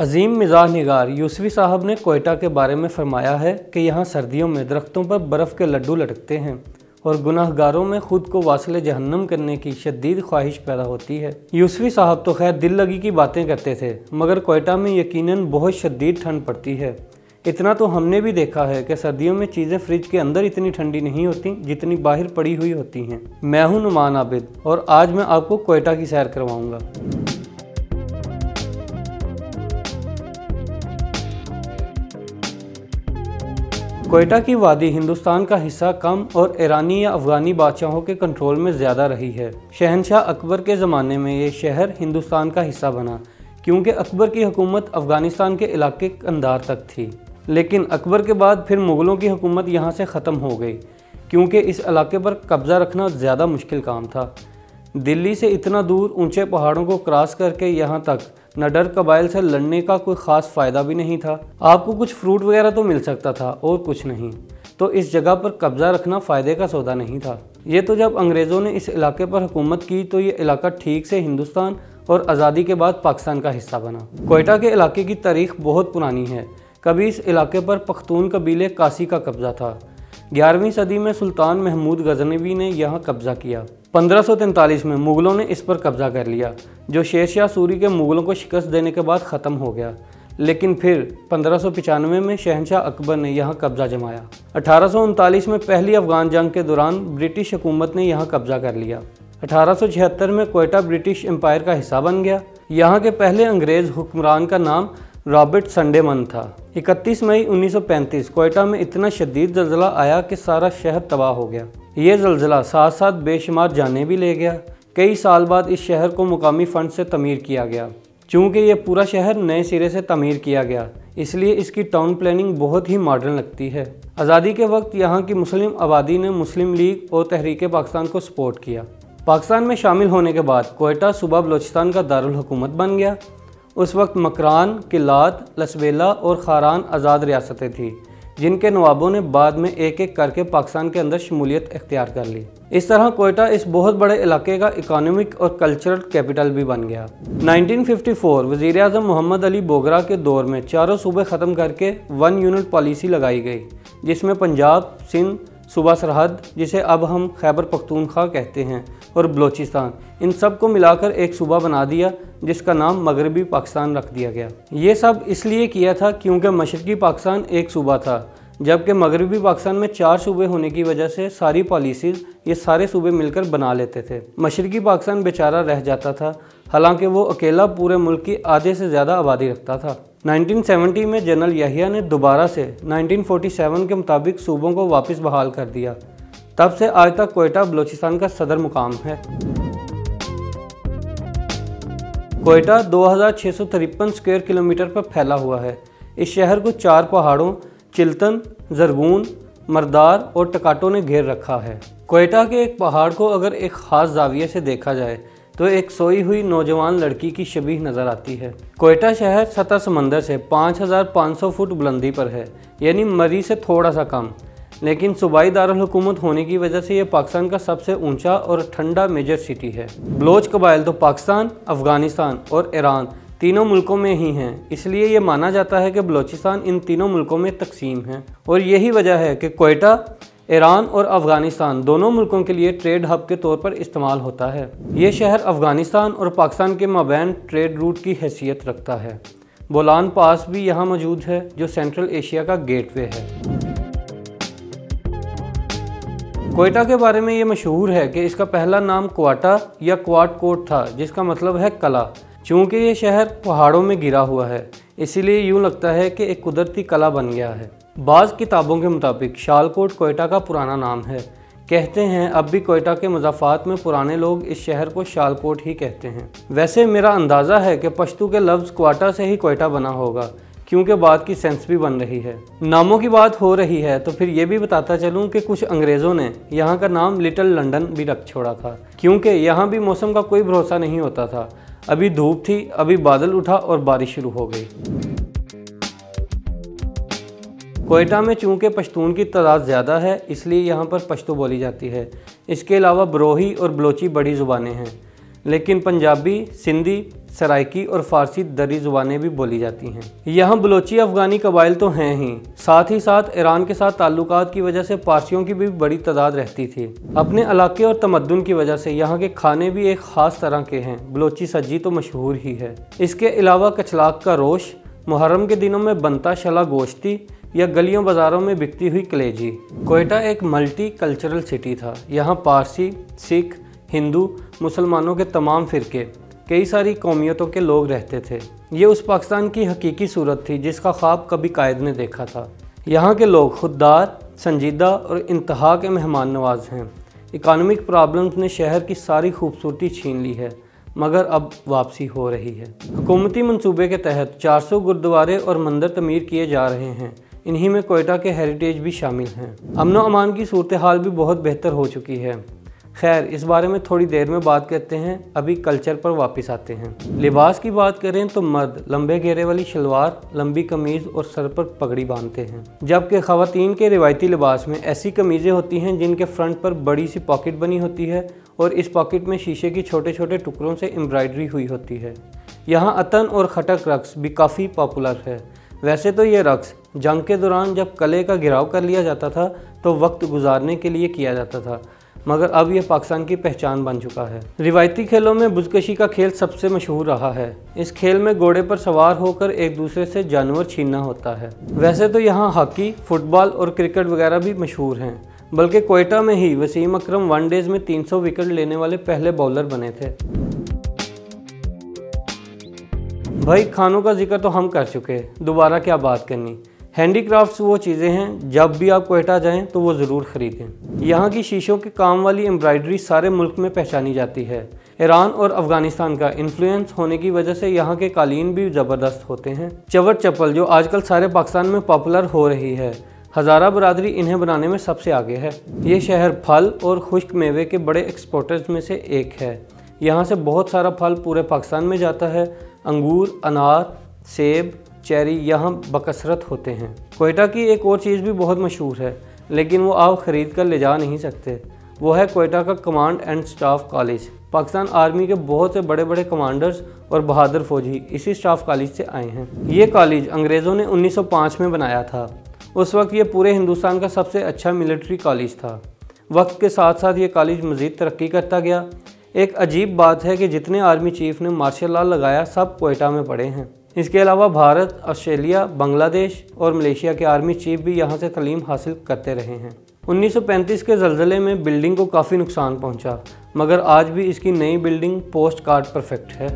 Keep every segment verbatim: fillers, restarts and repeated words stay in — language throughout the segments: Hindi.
अजीम मिजाज निगार यूसुफी साहब ने कोयटा के बारे में फरमाया है कि यहाँ सर्दियों में दरख्तों पर बर्फ़ के लड्डू लटकते हैं और गुनाहगारों में ख़ुद को वासिले जहन्नम करने की शदीद ख्वाहिश पैदा होती है। यूसुफी साहब तो खैर दिल लगी की बातें करते थे, मगर कोयटा में यकीनन बहुत शदीद ठंड पड़ती है। इतना तो हमने भी देखा है कि सर्दियों में चीज़ें फ्रिज के अंदर इतनी ठंडी नहीं होती जितनी बाहर पड़ी हुई होती हैं। मैं हूं नुमान आबिद और आज मैं आपको कोयटा की सैर करवाऊंगा। कोयटा की वादी हिंदुस्तान का हिस्सा कम और ईरानी या अफ़गानी बादशाहों के कंट्रोल में ज़्यादा रही है। शहनशाह अकबर के ज़माने में ये शहर हिंदुस्तान का हिस्सा बना क्योंकि अकबर की हुकूमत अफ़गानिस्तान के इलाके कंधार तक थी। लेकिन अकबर के बाद फिर मुग़लों की हुकूमत यहाँ से ख़त्म हो गई क्योंकि इस इलाके पर कब्ज़ा रखना ज़्यादा मुश्किल काम था। दिल्ली से इतना दूर ऊंचे पहाड़ों को क्रॉस करके यहाँ तक नडर कबाइल से लड़ने का कोई ख़ास फ़ायदा भी नहीं था। आपको कुछ फ्रूट वगैरह तो मिल सकता था और कुछ नहीं, तो इस जगह पर कब्ज़ा रखना फ़ायदे का सौदा नहीं था। ये तो जब अंग्रेज़ों ने इस इलाके पर हुकूमत की तो ये इलाका ठीक से हिंदुस्तान और आज़ादी के बाद पाकिस्तान का हिस्सा बना। कोयटा के इलाके की तारीख़ बहुत पुरानी है। कभी इस इलाके पर पख्तून कबीले कासी का कब्ज़ा था। ग्यारहवीं सदी में सुल्तान महमूद गजनवी ने यहाँ कब्ज़ा किया। पंद्रह सौ तैंतालीस में मुग़लों ने इस पर कब्ज़ा कर लिया, जो शेर शाह सूरी के मुग़लों को शिकस्त देने के बाद ख़त्म हो गया। लेकिन फिर पंद्रह सौ पचानवे में शहनशाह अकबर ने यहाँ कब्ज़ा जमाया। अठारह सौ उनतालीस में पहली अफ़गान जंग के दौरान ब्रिटिश हुकूमत ने यहाँ कब्ज़ा कर लिया। अठारह सौ छिहत्तर में कोयटा ब्रिटिश एम्पायर का हिस्सा बन गया। यहाँ के पहले अंग्रेज़ हुक्मरान का नाम रॉबर्ट संडेमन था। इकतीस मई उन्नीस सौ पैंतीस कोयटा में इतना शदीद ज़लज़ला आया कि सारा शहर तबाह हो गया। ये ज़लज़ला साथ साथ बेशुमार जानें भी ले गया। कई साल बाद इस शहर को मुकामी फ़ंड से तमीर किया गया। चूँकि ये पूरा शहर नए सिरे से तमीर किया गया, इसलिए इसकी टाउन प्लानिंग बहुत ही मॉडर्न लगती है। आज़ादी के वक्त यहाँ की मुस्लिम आबादी ने मुस्लिम लीग और तहरीक पाकिस्तान को सपोर्ट किया। पाकिस्तान में शामिल होने के बाद कोयटा सूबा बलोचिस्तान का दारुल हुकूमत बन गया। उस वक्त मकरान, किलात, लसबेला और खारान आज़ाद रियासतें थीं, जिनके नवाबों ने बाद में एक एक करके पाकिस्तान के अंदर शमूलियत इख्तियार कर ली। इस तरह कोयटा इस बहुत बड़े इलाके का इकोनॉमिक और कल्चरल कैपिटल भी बन गया। उन्नीस सौ चौवन वज़ीर आज़म मोहम्मद अली बोगरा के दौर में चारों सूबे ख़त्म करके वन यूनिट पॉलिसी लगाई गई, जिसमें पंजाब, सिंध, सूबा सरहद, जिसे अब हम खैबर पख्तूनख्वा कहते हैं, और बलोचिस्तान, इन सब को मिलाकर एक सूबा बना दिया जिसका नाम मगरबी पाकिस्तान रख दिया गया। ये सब इसलिए किया था क्योंकि मशरक़ी पाकिस्तान एक सूबा था, जबकि मगरबी पाकिस्तान में चार सूबे होने की वजह से सारी पॉलिसीज़ ये सारे सूबे मिलकर बना लेते थे। मशरक़ी पाकिस्तान बेचारा रह जाता था, हालांकि वो अकेला पूरे मुल्क की आधे से ज़्यादा आबादी रखता था। उन्नीस सौ सत्तर में जनरल याहिया ने दोबारा से उन्नीस सौ सैंतालीस के मुताबिक सूबों को वापस बहाल कर दिया। तब से आज तक कोयटा बलोचिस्तान का सदर मुकाम है। कोयटा दो हज़ार छः सौ तिरपन स्क्वायर किलोमीटर पर फैला हुआ है। इस शहर को चार पहाड़ों चिल्तन, जरगून, मरदार और टकाटो ने घेर रखा है। कोयटा के एक पहाड़ को अगर एक ख़ास जाविये से देखा जाए तो एक सोई हुई नौजवान लड़की की शबीह नज़र आती है। कोयटा शहर सतह समंदर से पाँच हज़ार पाँच सौ फुट बुलंदी पर है, यानी मरी से थोड़ा सा कम। लेकिन सूबाई दारुल हुकूमत होने की वजह से ये पाकिस्तान का सबसे ऊंचा और ठंडा मेजर सिटी है। बलोच कबाइल तो पाकिस्तान, अफ़गानिस्तान और ईरान तीनों मुल्कों में ही हैं, इसलिए ये माना जाता है कि बलोचिस्तान इन तीनों मुल्कों में तकसीम है। और यही वजह है कि कोयटा ईरान और अफ़गानिस्तान दोनों मुल्कों के लिए ट्रेड हब के तौर पर इस्तेमाल होता है। ये शहर अफ़गानिस्तान और पाकिस्तान के माबैन ट्रेड रूट की हैसियत रखता है। बोलान पास भी यहाँ मौजूद है, जो सेंट्रल एशिया का गेटवे है। कोयटा के बारे में ये मशहूर है कि इसका पहला नाम क्वाटा या क्वाट कोट था, जिसका मतलब है कला। चूँकि ये शहर पहाड़ों में गिरा हुआ है, इसीलिए यूँ लगता है कि एक कुदरती कला बन गया है। बाज़ किताबों के मुताबिक शालकोट कोयटा का पुराना नाम है। कहते हैं अब भी कोयटा के मज़ाफ़ात में पुराने लोग इस शहर को शालकोट ही कहते हैं। वैसे मेरा अंदाज़ा है कि पश्तू के लफ्ज़ क्वाटा से ही कोयटा बना होगा, क्योंकि बात की सेंस भी बन रही है। नामों की बात हो रही है तो फिर ये भी बताता चलूँ कि कुछ अंग्रेज़ों ने यहाँ का नाम लिटिल लंदन भी रख छोड़ा था, क्योंकि यहाँ भी मौसम का कोई भरोसा नहीं होता था। अभी धूप थी, अभी बादल उठा और बारिश शुरू हो गई। कोयटा में चूँकि पश्तून की तादाद ज़्यादा है, इसलिए यहाँ पर पश्तो बोली जाती है। इसके अलावा बरोही और बलोची बड़ी ज़ुबानें हैं। लेकिन पंजाबी, सिंधी, सराइकी और फ़ारसी दरी ज़ुबानें भी बोली जाती हैं। यहाँ बलोची अफ़गानी कबाइल तो हैं ही, साथ ही साथ ईरान के साथ ताल्लुकात की वजह से पारसियों की भी बड़ी तादाद रहती थी। अपने इलाके और तमद्दुन की वजह से यहाँ के खाने भी एक ख़ास तरह के हैं। बलोची सज्जी तो मशहूर ही है। इसके अलावा कचलाक का रोश, मुहर्रम के दिनों में बनता शला गोश्ती या गलियों बाज़ारों में बिकती हुई कलेजी। कोयटा एक मल्टी कल्चरल सिटी था। यहाँ पारसी, सिख, हिंदू, मुसलमानों के तमाम फ़िरके, कई सारी कौमियतों के लोग रहते थे। ये उस पाकिस्तान की हकीकी सूरत थी जिसका ख्वाब कभी कायद ने देखा था। यहाँ के लोग खुददार, संजीदा और इंतहा के मेहमान नवाज हैं। इकानमिक प्रॉब्लम्स ने शहर की सारी खूबसूरती छीन ली है, मगर अब वापसी हो रही है। हुकूमती मंसूबे के तहत चार सौ गुरुद्वारे और मंदिर तमीर किए जा रहे हैं। इन्हीं में कोयटा के हेरिटेज भी शामिल हैं। अमन व अमान की सूरत हाल भी बहुत बेहतर हो चुकी है। खैर, इस बारे में थोड़ी देर में बात करते हैं। अभी कल्चर पर वापस आते हैं। लिबास की बात करें तो मर्द लंबे घेरे वाली शलवार, लंबी कमीज़ और सर पर पगड़ी बांधते हैं, जबकि ख़वातीन के रिवायती लिबास में ऐसी कमीज़ें होती हैं जिनके फ्रंट पर बड़ी सी पॉकेट बनी होती है और इस पॉकेट में शीशे की छोटे छोटे टुकड़ों से एम्ब्रॉयडरी हुई होती है। यहाँ अतन और खटक रक्स भी काफ़ी पॉपुलर है। वैसे तो ये रक्स जंग के दौरान जब कले का घिराव कर लिया जाता था तो वक्त गुजारने के लिए किया जाता था, मगर अब यह पाकिस्तान की पहचान बन चुका है। रिवायती खेलों में बुजकशी का खेल सबसे मशहूर रहा है। इस खेल में घोड़े पर सवार होकर एक दूसरे से जानवर छीनना होता है। वैसे तो यहाँ हॉकी, फुटबॉल और क्रिकेट वगैरह भी मशहूर हैं, बल्कि कोयटा में ही वसीम अकरम वन डेज में तीन सौ विकेट लेने वाले पहले बॉलर बने थे। भाई, खानों का जिक्र तो हम कर चुके, दोबारा क्या बात करनी। हैंडीक्राफ्ट्स वो चीज़ें हैं जब भी आप कोयटा जाएं तो वो ज़रूर ख़रीदें। यहाँ की शीशों के काम वाली एम्ब्रॉयडरी सारे मुल्क में पहचानी जाती है। ईरान और अफ़गानिस्तान का इन्फ्लुएंस होने की वजह से यहाँ के कालीन भी ज़बरदस्त होते हैं। चवर चप्पल जो आजकल सारे पाकिस्तान में पॉपुलर हो रही है, हज़ारा बरादरी इन्हें बनाने में सबसे आगे है। ये शहर फल और खुश्क मेवे के बड़े एक्सपोर्टर्स में से एक है। यहाँ से बहुत सारा फल पूरे पाकिस्तान में जाता है। अंगूर, अनार, सेब, चेरी यहाँ बकसरत होते हैं। कोयटा की एक और चीज़ भी बहुत मशहूर है, लेकिन वो आप ख़रीद कर ले जा नहीं सकते। वो है कोयटा का command and staff college. Pakistan army के बहुत से बड़े बड़े कमांडर्स और बहादुर फौजी इसी स्टाफ कॉलेज से आए हैं। ये कॉलेज अंग्रेज़ों ने उन्नीस सौ पाँच में बनाया था। उस वक्त ये पूरे हिंदुस्तान का सबसे अच्छा मिलिट्री कॉलेज था। वक्त के साथ साथ ये कॉलेज मज़ीद तरक्की करता गया। एक अजीब बात है कि जितने आर्मी चीफ ने मार्शल लॉ लगाया सब कोयटा में पढ़े हैं। इसके अलावा भारत, ऑस्ट्रेलिया, बांग्लादेश और मलेशिया के आर्मी चीफ भी यहाँ से तालीम हासिल करते रहे हैं। उन्नीस सौ पैंतीस के ज़लज़ले में बिल्डिंग को काफ़ी नुकसान पहुँचा, मगर आज भी इसकी नई बिल्डिंग पोस्ट कार्ड परफेक्ट है।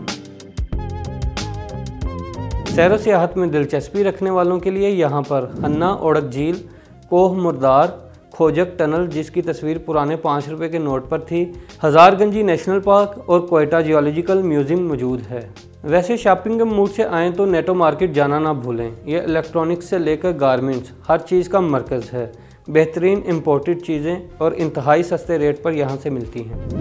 सैर सियाहत में दिलचस्पी रखने वालों के लिए यहाँ पर हन्ना ओढ़क झील, कोह मुर्दार, खोजक टनल जिसकी तस्वीर पुराने पाँच रुपए के नोट पर थी, हज़ारगंजी नेशनल पार्क और कोयटा जियोलॉजिकल म्यूज़ियम मौजूद है। वैसे शॉपिंग के मूड से आएँ तो नेटो मार्केट जाना ना भूलें। यह इलेक्ट्रॉनिक्स से लेकर गारमेंट्स हर चीज़ का मरकज़ है। बेहतरीन इंपोर्टेड चीज़ें और इंतहाई सस्ते रेट पर यहाँ से मिलती हैं।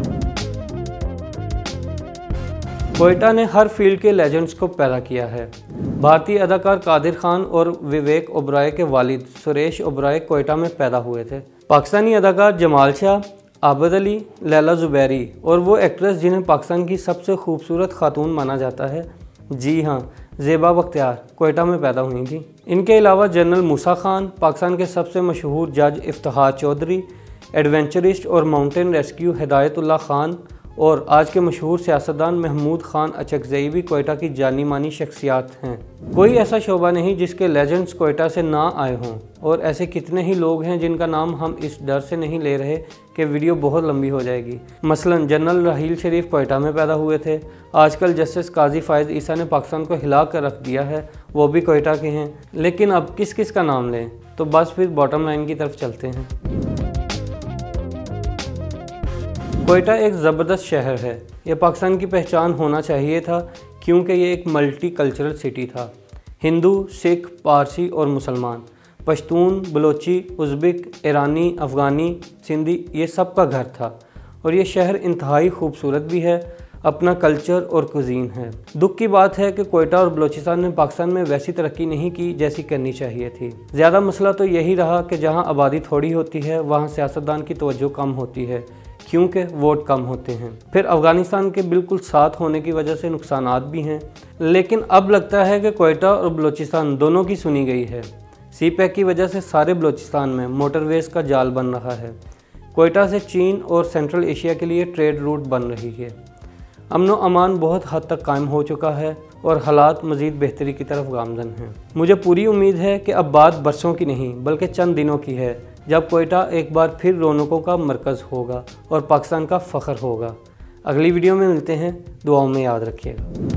कोयटा ने हर फील्ड के लेजेंड्स को पैदा किया है। भारतीय अदाकार कादिर खान और विवेक ओबराय के वालिद सुरेश ओबराय कोयटा में पैदा हुए थे। पाकिस्तानी अदाकार जमाल शाह, आबिद अली, लैला ज़ुबैरी और वो एक्ट्रेस जिन्हें पाकिस्तान की सबसे खूबसूरत खातून माना जाता है, जी हाँ, ज़ेबा बख्तियार कोयटा में पैदा हुई थी। इनके अलावा जनरल मूसा खान, पाकिस्तान के सबसे मशहूर जज इफ्तिखार चौधरी, एडवेंचरिस्ट और माउंटेन रेस्क्यू हिदायतुल्लाह खान और आज के मशहूर सियासतदान महमूद खान अचकज़ई भी कोयटा की जानी मानी शख्सियात हैं। कोई ऐसा शोबा नहीं जिसके लेजेंड्स कोयटा से ना आए हों, और ऐसे कितने ही लोग हैं जिनका नाम हम इस डर से नहीं ले रहे कि वीडियो बहुत लंबी हो जाएगी। मसलन जनरल राहील शरीफ कोयटा में पैदा हुए थे। आजकल जस्टिस काजी फ़ायज़ ईसा ने पाकिस्तान को हिला कर रख दिया है, वो भी कोयटा के हैं। लेकिन अब किस किस का नाम लें, तो बस फिर बॉटम लाइन की तरफ चलते हैं। कोयटा एक ज़बरदस्त शहर है। यह पाकिस्तान की पहचान होना चाहिए था, क्योंकि ये एक मल्टी कल्चरल सिटी था। हिंदू, सिख, पारसी और मुसलमान, पश्तून, बलोची, उज़्बेक, ईरानी, अफ़गानी, सिंधी, ये सब का घर था। और ये शहर इंतहाई खूबसूरत भी है, अपना कल्चर और कुज़ीन है। दुख की बात है कि कोयटा और बलोचिस्तान ने पाकिस्तान में वैसी तरक्की नहीं की जैसी करनी चाहिए थी। ज़्यादा मसला तो यही रहा कि जहाँ आबादी थोड़ी होती है वहाँ सियासतदान की तवज्जो कम होती है, क्योंकि वोट कम होते हैं। फिर अफ़गानिस्तान के बिल्कुल साथ होने की वजह से नुकसानात भी हैं, लेकिन अब लगता है कि कोयटा और बलूचिस्तान दोनों की सुनी गई है। सी पैक की वजह से सारे बलूचिस्तान में मोटरवेज़ का जाल बन रहा है। कोयटा से चीन और सेंट्रल एशिया के लिए ट्रेड रूट बन रही है। अमन व अमान बहुत हद तक कायम हो चुका है और हालात मज़ीद बेहतरी की तरफ गामज़न हैं। मुझे पूरी उम्मीद है कि अब बात बरसों की नहीं बल्कि चंद दिनों की है, जब कोयटा एक बार फिर रौनकों का मरकज़ होगा और पाकिस्तान का फ़ख्र होगा। अगली वीडियो में मिलते हैं, दुआओं में याद रखिएगा।